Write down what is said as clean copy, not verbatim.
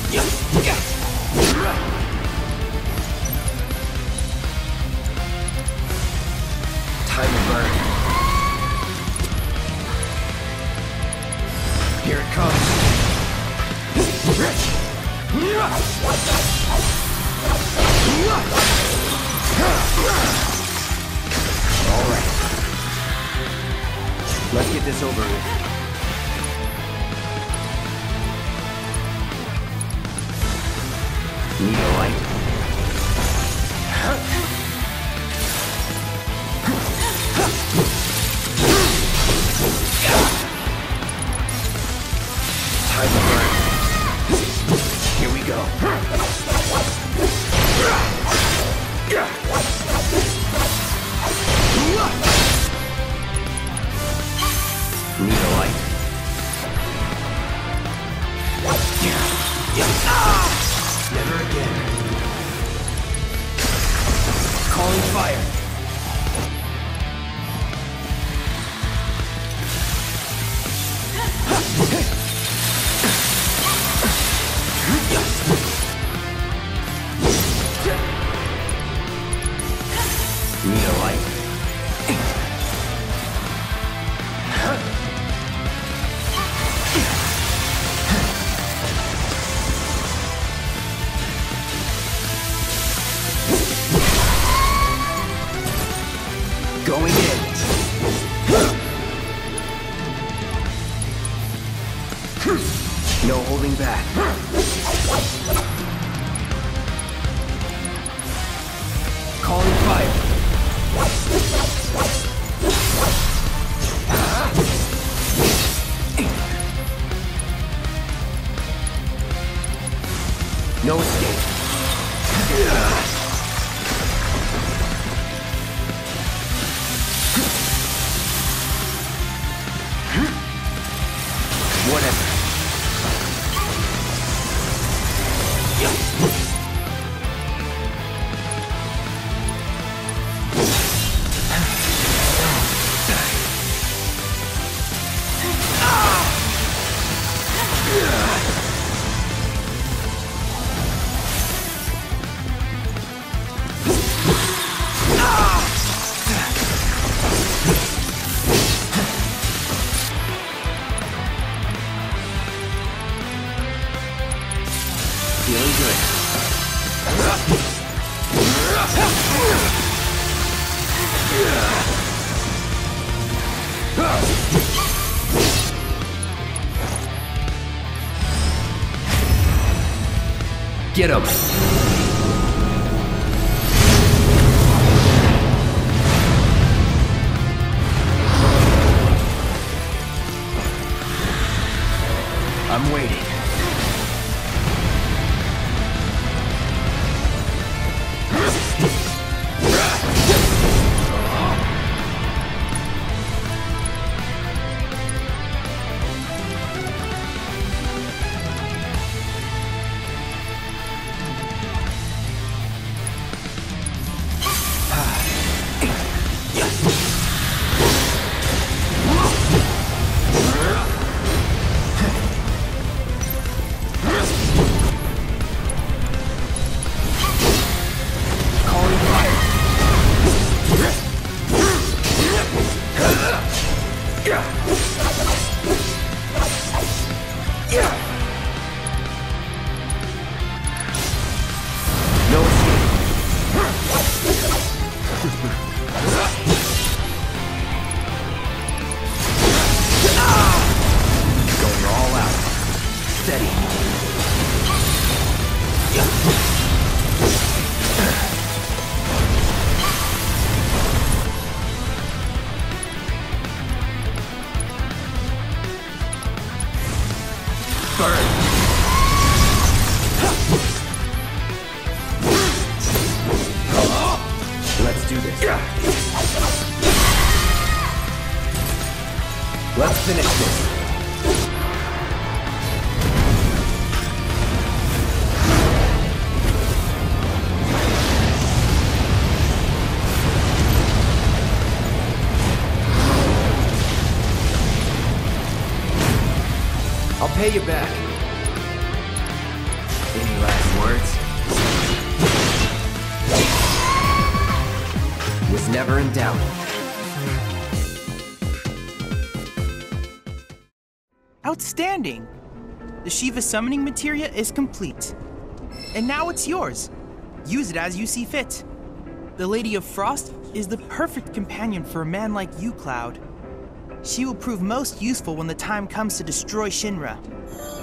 Time to burn. Here it comes. All right. Let's get this over with. Need a light? Time to burn. Here we go. Need a light? Never again. Calling fire. Need a light? Going in. No holding back. Calling fire. No escape. Whatever. Feeling good. Get him. I'm waiting. No escape. Going all out. Steady. Burn. Let's do this. Let's finish this. I'll pay you back. Any last words? Was never in doubt. Outstanding! The Shiva summoning materia is complete. And now it's yours. Use it as you see fit. The Lady of Frost is the perfect companion for a man like you, Cloud. She will prove most useful when the time comes to destroy Shinra.